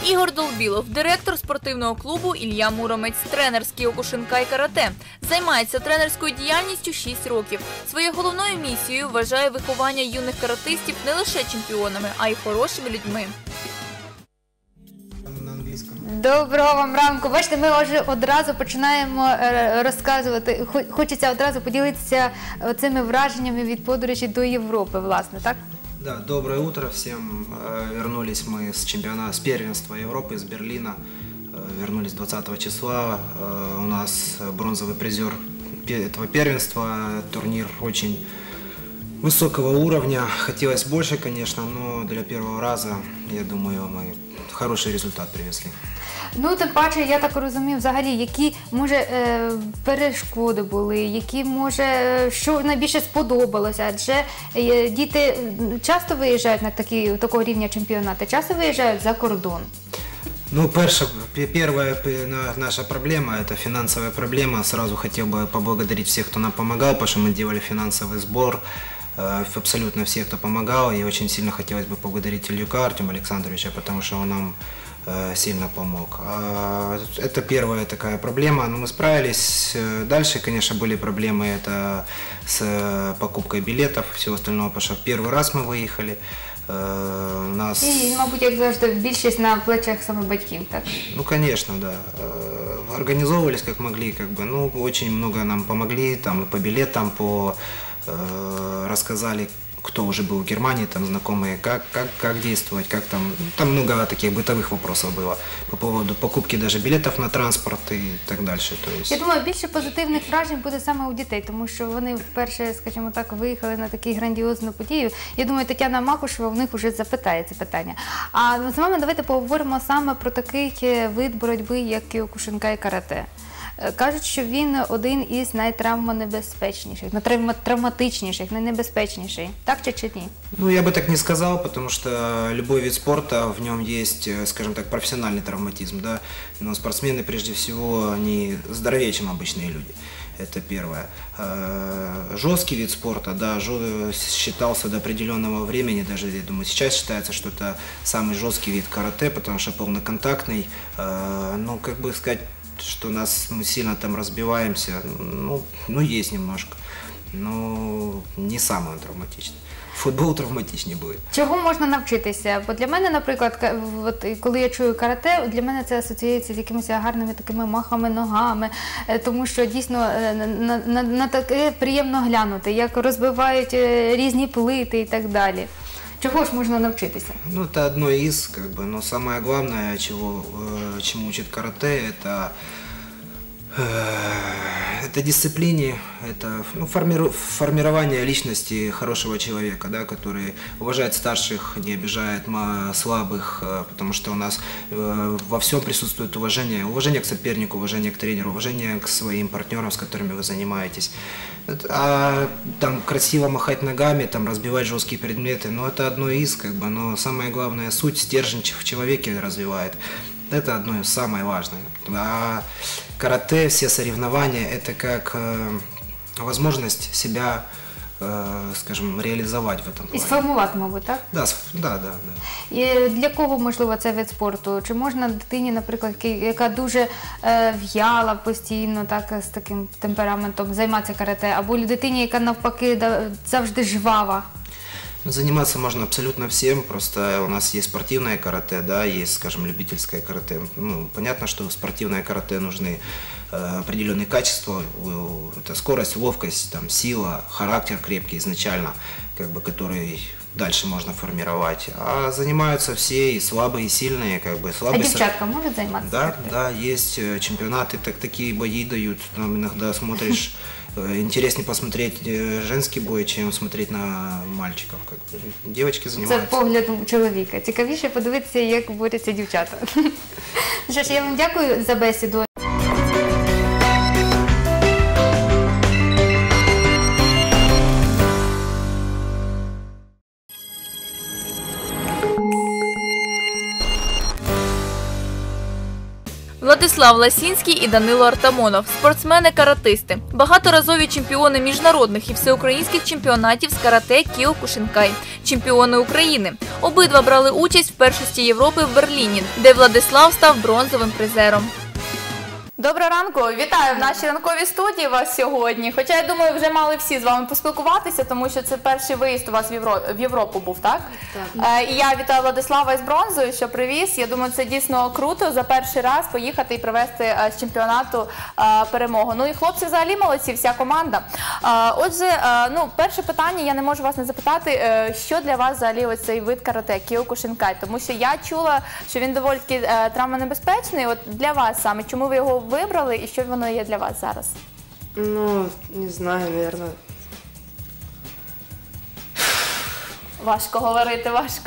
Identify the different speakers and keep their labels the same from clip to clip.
Speaker 1: Ігор Долбілов, директор спортивного клубу «Ілля Муромець», тренер з кіокушинкай карате. Займається тренерською діяльністю 6 років. Своєю головною місією вважає виховання юних каратистів не лише чемпіонами, а й хорошими людьми.
Speaker 2: Доброго вам ранку. Бачите, ми вже одразу починаємо розказувати. Хочеться одразу поділитися цими враженнями від подорожі до Європи, власне, так?
Speaker 3: Да, доброе утро всем. Вернулись мы с первенства Европы, из Берлина. Вернулись 20 числа. У нас бронзовый призер этого первенства. Турнир очень высокого уровня. Хотелось больше, конечно, но для первого раза, я думаю, мы хороший результат привезли.
Speaker 2: Ну, тим паче, я так розумію, взагалі, які, може, перешкоди були, які, може, що найбільше сподобалося, адже діти часто виїжджають на такого рівня чемпіонати, часто виїжджають за кордон?
Speaker 3: Ну, первая наша проблема – это финансовая проблема. Сразу хотел бы поблагодарить всех, кто нам помогал, потому что мы делали финансовый сбор. Абсолютно всех, кто помогал. И очень сильно хотелось бы поблагодарить Ильюка Артема Александровича, потому что он нам сильно помог. Это первая такая проблема, но мы справились. Дальше, конечно, были проблемы это с покупкой билетов, всего остального, потому что в первый раз мы выехали.
Speaker 2: І, мабуть, як завжди, більшість на плечах саме батьків, так?
Speaker 3: Ну, конечно, да. Организовывались как могли, как бы, ну, очень много нам помогли, там, и по билетам, рассказали, кто уже был в Германии, там знакомые, как действовать, как там много таких бытовых вопросов было по поводу покупки даже билетов на транспорт и так дальше. То есть...
Speaker 2: Я думаю, більше позитивних вражень буде саме у дітей, тому що вони вперше, скажімо так, виїхали на таку грандіозну подію. Я думаю, Тетяна Макушева в них вже запитає це питання. А з вами давайте поговоримо саме про такий вид боротьби, як кіокушинкай карате. Кажуть, що він один із найтравмонебезпечніших, травматичніших, найнебезпечніший. Так чи ні?
Speaker 3: Ну, я бы так не сказал, потому что любой вид спорта, в нем есть, скажем так, профессиональный травматизм, да. Но спортсмены, прежде всего, они здоровее, чем обычные люди. Это первое. Жесткий вид спорта, да, считался до определенного времени, даже, я думаю, сейчас считается, что это самый жесткий вид карате, потому что полноконтактный, ну, как бы сказать, что мы сильно там разбиваемся, ну есть немножко, но не самый травматичный. Футбол травматичний буде.
Speaker 2: Чого можна навчитися? Бо для мене, наприклад, коли я чую карате, для мене це асоціюється з якимись гарними такими махами ногами, тому що дійсно на таке приємно глянути, як розбивають різні плити і так далі. Чего ж можно научиться?
Speaker 3: Ну, это одно из, как бы, но самое главное, чему учит карате, это дисциплине, это формирование личности хорошего человека, да, который уважает старших, не обижает слабых, потому что у нас во всем присутствует уважение. Уважение к сопернику, уважение к тренеру, уважение к своим партнерам, с которыми вы занимаетесь. А там красиво махать ногами, там разбивать жесткие предметы, ну это одно из, как бы, но самое главное, суть, стержень в человеке развивает. Это одно из самое важное. А карате, все соревнования, это как возможность себя, скажімо, реалізувати в цьому плані.
Speaker 2: І сформувати, мабуть, так?
Speaker 3: Да.
Speaker 2: І для кого, можливо, це вид спорту? Чи можна дитині, наприклад, яка дуже в'яла постійно, так, з таким темпераментом, займатися карате, або дитині, яка навпаки завжди жвава?
Speaker 3: Заниматься можно абсолютно всем, просто у нас есть спортивное карате, да, есть, скажем, любительское карате. Ну, понятно, что в спортивное карате нужны определенные качества, это скорость, ловкость, там, сила, характер крепкий изначально, как бы, который дальше можно формировать. А занимаются все, и слабые, и сильные, как бы, слабые.
Speaker 2: А девчатка может заниматься?
Speaker 3: Да, есть чемпионаты, такие бои дают, там иногда смотришь. Интереснее посмотреть женский бой, чем смотреть на мальчиков. Как бы. Девочки занимаются.
Speaker 2: Це погляд чоловіка. Цікавіше подивитися, як борються дівчата. Що ж, я вам дякую за бесіду.
Speaker 1: Владислав Ласінський і Данило Артамонов – спортсмени-каратисти. Багаторазові чемпіони міжнародних і всеукраїнських чемпіонатів з карате Кіокушинкай. Чемпіони України. Обидва брали участь в першості Європи в Берліні, де Владислав став бронзовим призером. Доброго ранку! Вітаю в нашій ранковій студії вас сьогодні. Хоча, я думаю, вже мали всі з вами поспілкуватися, тому що це перший виїзд у вас в Європу був, так? Так. І я вітаю Владислава із бронзою, що привіз. Я думаю, це дійсно круто за перший раз поїхати і привезти з чемпіонату перемогу. Ну і хлопці взагалі молодці, вся команда. Отже, перше питання, я не можу вас не запитати, що для вас взагалі ось цей вид карате, Кіокушинкай? Тому що я чула, що він доволі таки травмонебезпечний. От для вас саме, чому ви його вибрали і що воно є для вас зараз?
Speaker 4: Ну, не знаю, наверное.
Speaker 1: Важко говорити, важко.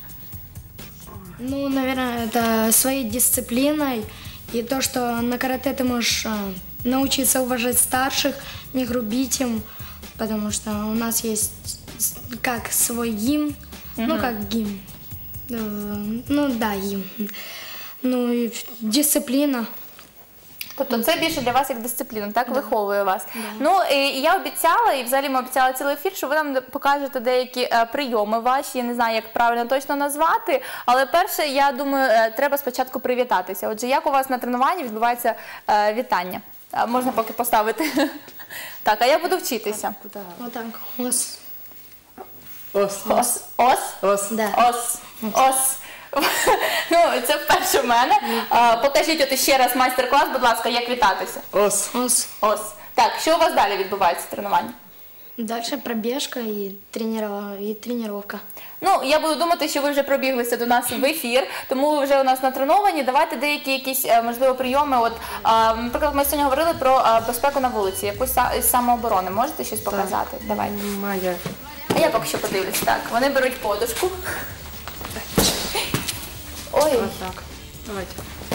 Speaker 5: Ну, наверное, это своей дисциплиной и то, что на карате ты можешь научиться уважать старших, не грубить им, потому что у нас есть как свой гимн, ну как гимн, ну да, гимн, ну и дисциплина.
Speaker 1: Тобто це більше для вас як дисципліна, так, виховує вас. Ну, і я обіцяла, і взагалі ми обіцяли цілий ефір, що ви нам покажете деякі прийоми ваші, я не знаю, як правильно точно назвати, але перше, я думаю, треба спочатку привітатися. Отже, як у вас на тренуванні відбувається вітання? Можна поки поставити. Так, а я буду вчитися.
Speaker 5: Вот так, ос.
Speaker 4: Ос.
Speaker 1: Ос. Ос?
Speaker 4: Ос.
Speaker 5: Да.
Speaker 1: Ос. Ос. Ну, це вперше в мене. Покажіть от ще раз майстер-клас, будь ласка, як вітатися.
Speaker 4: Ос.
Speaker 5: Ос.
Speaker 1: Ос. Так, що у вас далі відбувається в тренуванні?
Speaker 5: Дальше пробежка и тренировка.
Speaker 1: Ну, я буду думати, що ви вже пробіглися до нас в ефір, тому ви вже у нас натреновані. Давайте деякі якісь, можливо, прийоми. От, наприклад, ми сьогодні говорили про безпеку на вулиці, якусь із самооборони. Можете щось показати? Давайте.
Speaker 4: Моя.
Speaker 1: А я поки що подивлюсь. Так, вони беруть подушку. Ой.
Speaker 4: Вот так. Давайте.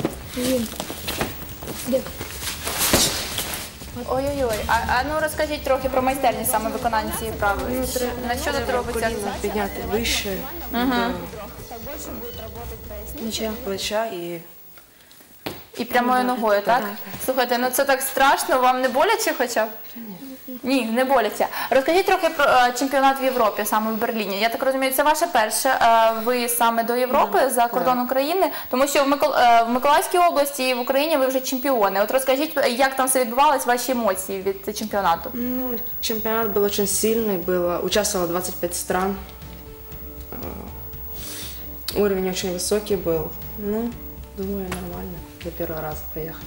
Speaker 1: Ой-ой-ой. А ну розкажіть трохи про майстерність саме виконання цієї вправи. На що тут робиться
Speaker 4: Коліна
Speaker 1: акцент?
Speaker 4: підняти вище до плеча і...
Speaker 1: І прямою ногою, так? Слухайте, ну це так страшно, вам не боляче хоча б? Ні, не боляче. Розкажіть трохи про чемпіонат в Європі, саме в Берліні. Я так розумію, це ваше перше виїзд саме до Європи за кордон України, тому що в Миколаївській області і в Україні ви вже чемпіони. От розкажіть, як там все відбувалось, ваші емоції від чемпіонату?
Speaker 4: Ну, чемпионат был очень сильный, участвовало 25 стран. Уровень очень высокий был. Ну, думаю, нормально. Для первого раза поехали.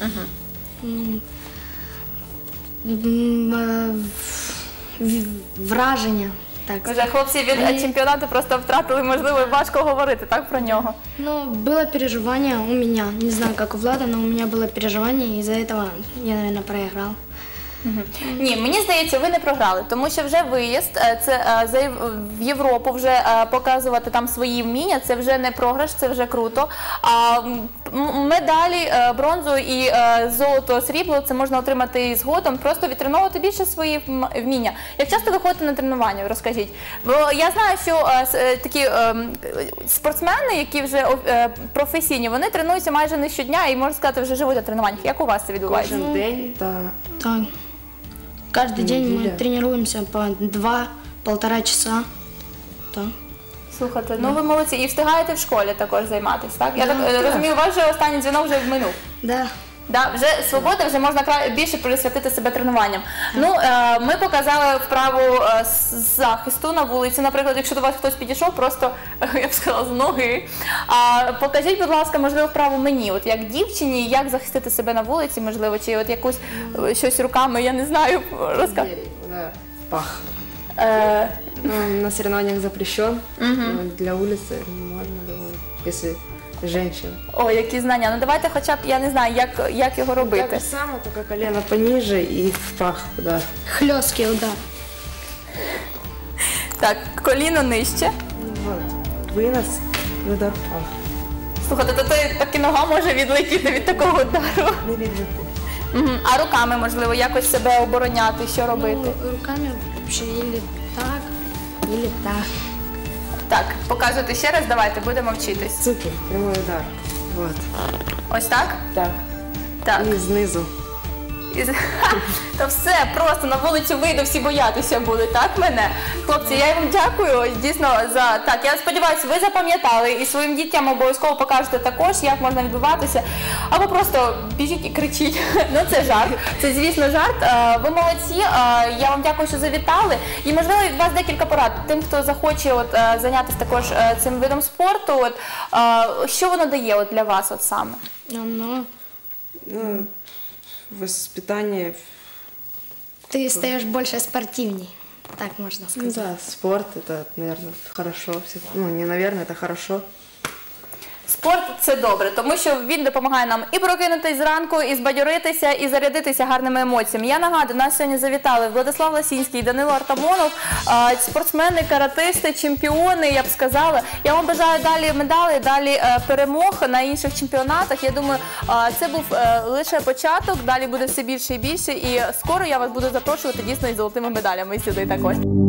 Speaker 5: Враження. Так.
Speaker 1: Вже хлопці від чемпіонату просто втратили, можливо, важко говорити, так, про нього?
Speaker 5: Ну, было переживание у меня, не знаю, как у Влада, но у меня было переживание, и из-за этого я, наверное, проиграл.
Speaker 1: Ні, мені здається, ви не програли, тому що вже виїзд в Європу, вже показувати там свої вміння, це вже не програш, це вже круто. А медалі, бронзу і золото, срібло, це можна отримати і згодом, просто відтреновувати більше свої вміння. Як часто ви ходите на тренування, розкажіть? Бо я знаю, що такі спортсмени, які вже професійні, вони тренуються майже не щодня і, можна сказати, вже живуть на тренуваннях. Як у вас це відбувається?
Speaker 4: Кожен день та...
Speaker 5: Так. Каждый день мы тренируемся по 2-1,5 часа. Так.
Speaker 1: Слухайте, ну ви молодці. І встигаєте в школі також займатися, так? Я так розумію, у вас вже останній дзвінок вже минув.
Speaker 5: Да.
Speaker 1: Да, вже свобода, вже можна більше присвятити себе тренуванням. Ну, ми показали вправу з захисту на вулиці. Наприклад, якщо до вас хтось підійшов, просто, я б сказала, з ноги. Покажіть, будь ласка, можливо, вправу мені, от як дівчині, як захистити себе на вулиці, можливо, чи от якусь щось руками, я не знаю, розказати.
Speaker 4: Да, пах. Ну, на соревнованиях запрещен, но для улицы можно, думаю, если женщина.
Speaker 1: О, які знання. Ну давайте хоча б, я не знаю, як його робити.
Speaker 4: Так само, только колено пониже и в пах, да.
Speaker 5: Хлесткий удар.
Speaker 1: Так, коліно нижче.
Speaker 4: Вот. Вынос, удар в пах.
Speaker 1: Слухайте, то так і нога може відлетіти від такого удару.
Speaker 4: Не видно.
Speaker 1: А руками, можливо, якось себе обороняти, що робити?
Speaker 5: Ну, руками вообще или так, или так.
Speaker 1: Так, показуйте ще раз, давайте, будемо вчитись.
Speaker 4: Супер, прямой удар. Вот.
Speaker 1: Ось так?
Speaker 4: Так.
Speaker 1: Так.
Speaker 4: И снизу.
Speaker 1: Та все, просто на вулицю вийду, всі боятися будуть, так мене? Хлопці, я вам дякую, дійсно, за... Так, я сподіваюся, ви запам'ятали і своїм дітям обов'язково покажете також, як можна відбуватися. Або просто біжіть і кричіть. Ну, це жарт. Це, звісно, жарт. Ви молодці, я вам дякую, що завітали. І, можливо, від вас декілька порад тим, хто захоче зайнятися також цим видом спорту. Що воно дає для вас саме?
Speaker 5: Ну,
Speaker 4: Воспитание.
Speaker 5: ты стаешь больше спортивней, так можно
Speaker 4: Ну
Speaker 5: сказать.
Speaker 4: да, спорт это, наверное, хорошо. Ну, не наверное, это хорошо.
Speaker 1: Спорт – це добре, тому що він допомагає нам і прокинутись зранку, і збадьоритися, і зарядитися гарними емоціями. Я нагадую, нас сьогодні завітали Владислав Ласінський і Данило Артамонов, спортсмени, каратисти, чемпіони, я б сказала. Я вам бажаю далі медалей, далі перемог на інших чемпіонатах. Я думаю, це був лише початок, далі буде все більше і більше, і скоро я вас буду запрошувати дійсно із золотими медалями сюди також.